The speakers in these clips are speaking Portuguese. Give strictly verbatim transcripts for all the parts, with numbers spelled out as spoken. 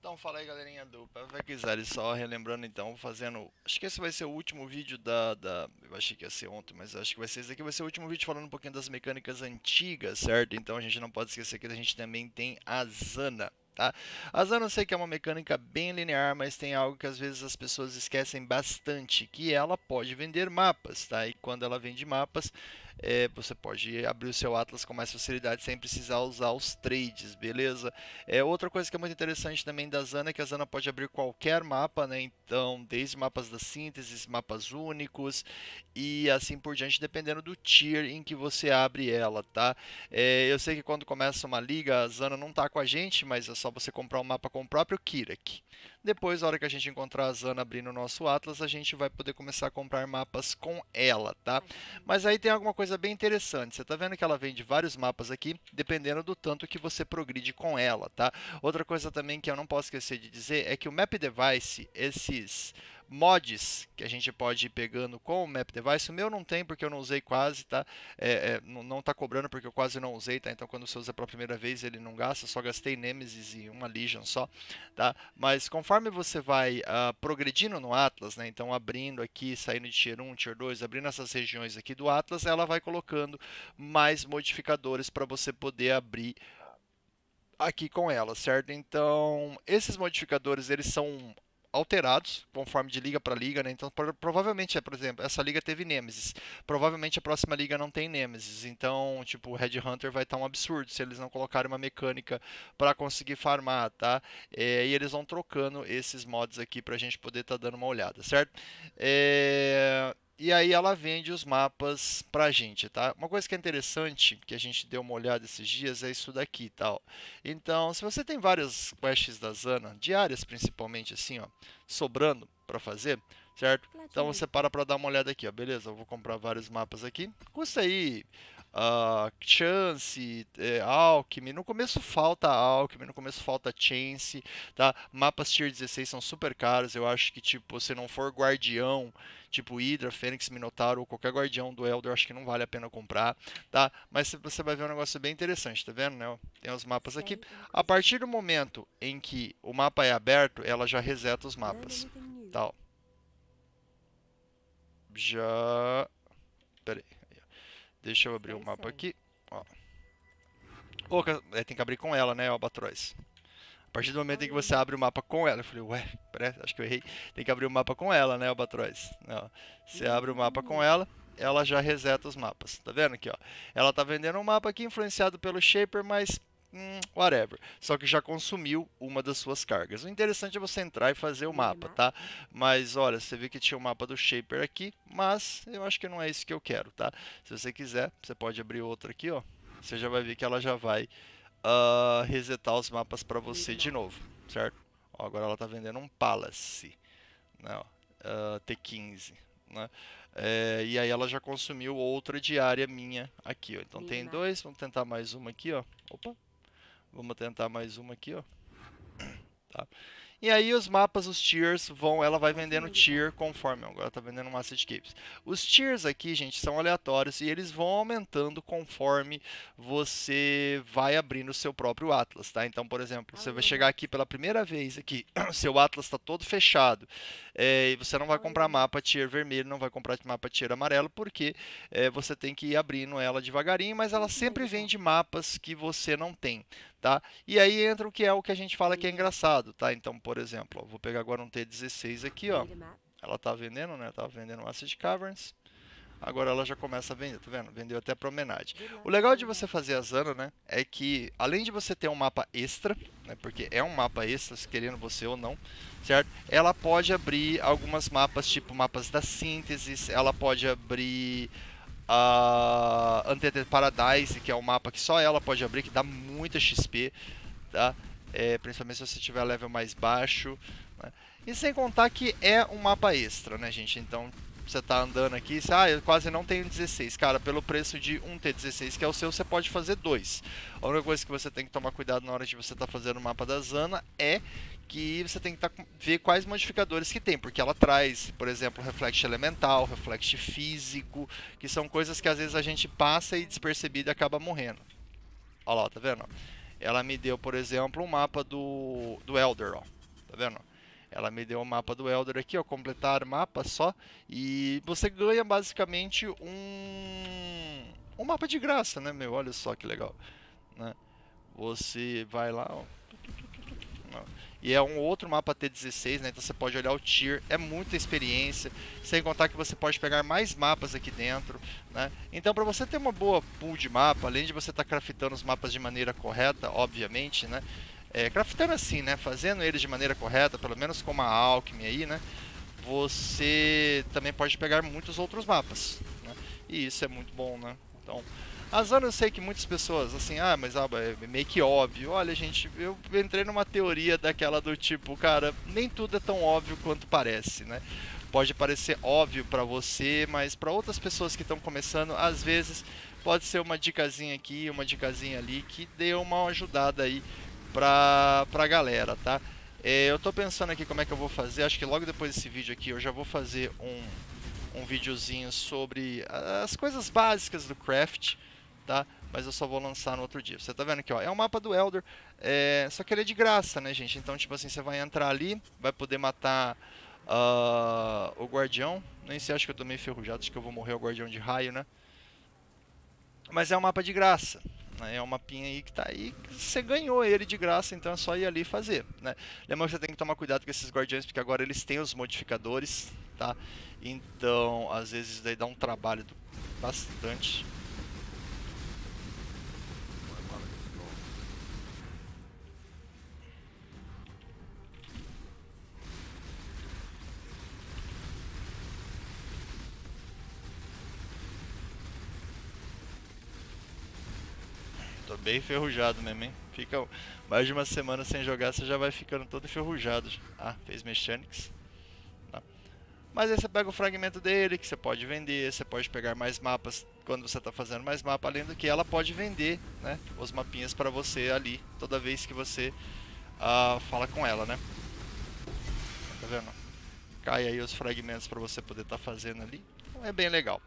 Então fala aí galerinha do PvPQuizari, só relembrando então, fazendo, acho que esse vai ser o último vídeo da, da, eu achei que ia ser ontem, mas acho que vai ser esse aqui, vai ser o último vídeo falando um pouquinho das mecânicas antigas, certo? Então a gente não pode esquecer que a gente também tem a Zana, tá? A Zana eu sei que é uma mecânica bem linear, mas tem algo que às vezes as pessoas esquecem bastante, que ela pode vender mapas, tá? E quando ela vende mapas, é, você pode abrir o seu Atlas com mais facilidade sem precisar usar os trades, beleza? É, outra coisa que é muito interessante também da Zana é que a Zana pode abrir qualquer mapa, né? Então, desde mapas da síntese, mapas únicos e assim por diante, dependendo do tier em que você abre ela, tá? É, eu sei que quando começa uma liga, a Zana não tá com a gente, mas é só você comprar um mapa com o próprio Kirak. Depois, na hora que a gente encontrar a Zana abrindo o nosso Atlas, a gente vai poder começar a comprar mapas com ela, tá? Mas aí tem alguma coisa bem interessante. Você está vendo que ela vende vários mapas aqui, dependendo do tanto que você progride com ela, tá? Outra coisa também que eu não posso esquecer de dizer é que o Map Device, esses mods que a gente pode ir pegando com o Map Device, o meu não tem porque eu não usei quase, tá? É, é, não está cobrando porque eu quase não usei, tá? Então quando você usa pela primeira vez ele não gasta, só gastei Nemesis e uma Legion só, tá? Mas conforme você vai uh, progredindo no Atlas, né? Então abrindo aqui, saindo de Tier um, Tier dois, abrindo essas regiões aqui do Atlas, ela vai colocando mais modificadores para você poder abrir aqui com ela, certo? Então, esses modificadores, eles são alterados conforme de liga para liga, né? Então, pro provavelmente, por exemplo, essa liga teve Nemesis. Provavelmente a próxima liga não tem Nemesis. Então, tipo, o Red Hunter vai estar um absurdo se eles não colocarem uma mecânica para conseguir farmar, tá? É, e eles vão trocando esses mods aqui para a gente poder estar tá dando uma olhada, certo? É... E aí ela vende os mapas pra gente, tá? Uma coisa que é interessante, que a gente deu uma olhada esses dias, é isso daqui, tal. Então, se você tem várias quests da Zana, diárias principalmente, assim, ó, sobrando para fazer, certo? Então você para para dar uma olhada aqui, ó, beleza? Eu vou comprar vários mapas aqui. Custa aí uh, Chance, é, Alchemy. No começo falta Alchemy, no começo falta Chance, tá? Mapas Tier dezesseis são super caros. Eu acho que, tipo, se não for guardião, tipo Hydra, Fênix, Minotauro ou qualquer guardião do Elder, acho que não vale a pena comprar, tá? Mas você vai ver um negócio bem interessante, tá vendo, né? Tem os mapas aqui. A partir do momento em que o mapa é aberto, ela já reseta os mapas, tá? Ó. Já... Pera aí. Deixa eu abrir o mapa aqui. Ó. Oh, é, tem que abrir com ela, né, Albatroz? A partir do momento em que você abre o mapa com ela, eu falei, ué, peraí, acho que eu errei. Tem que abrir o mapa com ela, né, Albatroz? Não. Você abre o mapa com ela, ela já reseta os mapas. Tá vendo aqui, ó? Ela tá vendendo um mapa aqui influenciado pelo Shaper, mas hum, whatever. Só que já consumiu uma das suas cargas. O interessante é você entrar e fazer o mapa, tá? Mas olha, você vê que tinha o mapa do Shaper aqui, mas eu acho que não é isso que eu quero, tá? Se você quiser, você pode abrir outro aqui, ó. Você já vai ver que ela já vai Uh, resetar os mapas para você de novo, certo? Ó, agora ela está vendendo um Palace, né? uh, T quinze, né? É, e aí ela já consumiu outra diária minha aqui, ó. Então tem dois, vamos tentar mais uma aqui, ó. Opa, vamos tentar mais uma aqui, ó. Tá? E aí os mapas, os tiers, vão, ela vai vendendo tier conforme, agora tá vendendo um Asset Capes. Os tiers aqui, gente, são aleatórios e eles vão aumentando conforme você vai abrindo o seu próprio Atlas, tá? Então, por exemplo, você vai chegar aqui pela primeira vez aqui, seu Atlas está todo fechado, é, e você não vai comprar mapa tier vermelho, não vai comprar mapa tier amarelo, porque é, você tem que ir abrindo ela devagarinho, mas ela sempre vende mapas que você não tem, tá? E aí entra o que é o que a gente fala que é engraçado, tá? Então, por exemplo, ó, vou pegar agora um T dezesseis aqui, ó. Ela tá vendendo, né? Tava vendendo um Acid Caverns. Agora ela já começa a vender, tá vendo? Vendeu até para homenagem. O legal de você fazer a Zana, né, é que além de você ter um mapa extra, né, porque é um mapa extra, se querendo você ou não, certo? Ela pode abrir algumas mapas, tipo mapas da síntese, ela pode abrir a Untainted Paradise, que é um mapa que só ela pode abrir, que dá muita X P, tá? É, principalmente se você tiver level mais baixo, né? E sem contar que é um mapa extra, né, gente? Então você tá andando aqui, você, ah, eu quase não tenho dezesseis. Cara, pelo preço de um T dezesseis que é o seu, você pode fazer dois. A única coisa que você tem que tomar cuidado na hora de você estar tá fazendo o mapa da Zana é que você tem que tá, ver quais modificadores que tem, porque ela traz, por exemplo, reflect elemental, reflect físico, que são coisas que às vezes a gente passa e despercebido e acaba morrendo. Olha lá, tá vendo? Ela me deu, por exemplo, um mapa do, do Elder, ó. Tá vendo? Ela me deu o mapa do Elder aqui, ó, completar mapa só. E você ganha basicamente um, um mapa de graça, né, meu? Olha só que legal, né? Você vai lá, ó. E é um outro mapa T dezesseis, né? Então você pode olhar o tier, é muita experiência, sem contar que você pode pegar mais mapas aqui dentro, né? Então para você ter uma boa pool de mapa, além de você estar tá craftando os mapas de maneira correta, obviamente, né? É, craftando assim, né? Fazendo eles de maneira correta, pelo menos com uma alchemy aí, né? Você também pode pegar muitos outros mapas, né? E isso é muito bom, né? Então, a Zana eu sei que muitas pessoas, assim, ah, mas ah, é meio que óbvio. Olha, gente, eu entrei numa teoria daquela do tipo, cara, nem tudo é tão óbvio quanto parece, né? Pode parecer óbvio pra você, mas pra outras pessoas que estão começando, às vezes pode ser uma dicasinha aqui, uma dicasinha ali, que dê uma ajudada aí pra, pra galera, tá? É, eu tô pensando aqui como é que eu vou fazer, acho que logo depois desse vídeo aqui eu já vou fazer um, um videozinho sobre as coisas básicas do craft, tá? Mas eu só vou lançar no outro dia. Você tá vendo aqui, ó, é o mapa do Elder, é, só que ele é de graça, né, gente? Então, tipo assim, você vai entrar ali, vai poder matar uh, o guardião. Nem sei, acho que eu tô meio enferrujado, acho que eu vou morrer o guardião de raio, né? Mas é um mapa de graça, né? É um mapinha aí que tá aí, você ganhou ele de graça, então é só ir ali e fazer, né? Lembra que você tem que tomar cuidado com esses guardiões, porque agora eles têm os modificadores, tá? Então, às vezes isso daí dá um trabalho bastante. Tô bem enferrujado mesmo, hein? Fica mais de uma semana sem jogar, você já vai ficando todo enferrujado. Ah, fez mechanics. Tá. Mas aí você pega o fragmento dele, que você pode vender, você pode pegar mais mapas quando você está fazendo mais mapa, além do que ela pode vender, né, os mapinhas para você ali, toda vez que você uh, fala com ela, né? Tá vendo? Cai aí os fragmentos para você poder estar tá fazendo ali. Então é bem legal.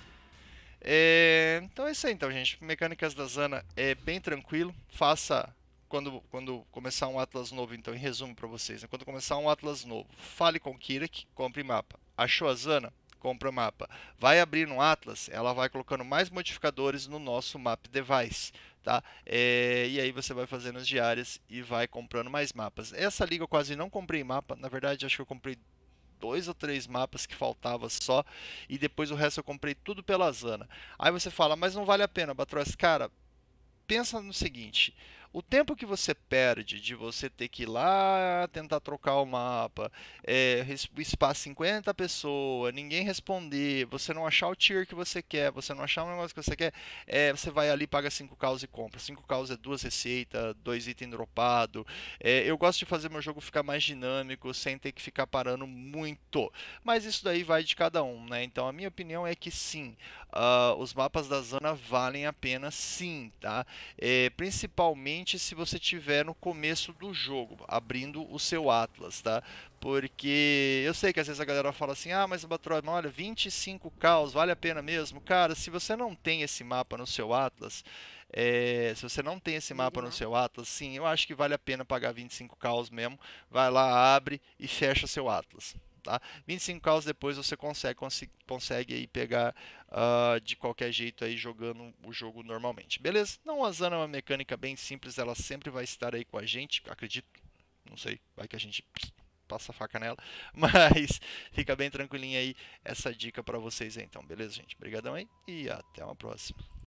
É, então é isso aí, então, gente. Mecânicas da Zana é bem tranquilo. Faça quando, quando começar um Atlas novo, então, em resumo para vocês. Né? Quando começar um Atlas novo, fale com Kirak, compre mapa. Achou a Zana? Compra mapa. Vai abrir no Atlas, ela vai colocando mais modificadores no nosso map device. Tá? É, e aí você vai fazendo as diárias e vai comprando mais mapas. Essa liga eu quase não comprei mapa. Na verdade, acho que eu comprei dois ou três mapas que faltava só, e depois o resto eu comprei tudo pela Zana. Aí você fala, mas não vale a pena, Batross. Cara, pensa no seguinte, o tempo que você perde de você ter que ir lá tentar trocar o mapa, é, o espaço cinquenta pessoas, ninguém responder, você não achar o tier que você quer, você não achar o negócio que você quer, é, você vai ali, paga cinco K e compra. cinco K é duas receitas, dois itens dropados. É, eu gosto de fazer meu jogo ficar mais dinâmico, sem ter que ficar parando muito. Mas isso daí vai de cada um, né? Então a minha opinião é que sim, uh, os mapas da Zana valem a pena sim, tá? É, principalmente se você tiver no começo do jogo, abrindo o seu Atlas, tá? Porque eu sei que às vezes a galera fala assim, ah, mas o Batroid, olha, vinte e cinco K, vale a pena mesmo? Cara, se você não tem esse mapa no seu Atlas, é, se você não tem esse mapa no seu Atlas, sim, eu acho que vale a pena pagar vinte e cinco K mesmo. Vai lá, abre e fecha seu Atlas. Tá? vinte e cinco K depois você consegue, consegue aí pegar uh, de qualquer jeito aí jogando o jogo normalmente. Beleza? Não, a Zana é uma mecânica bem simples, ela sempre vai estar aí com a gente, acredito. Não sei, vai que a gente passa a faca nela, mas fica bem tranquilinha aí essa dica para vocês aí, então, beleza, gente? Obrigadão aí e até uma próxima.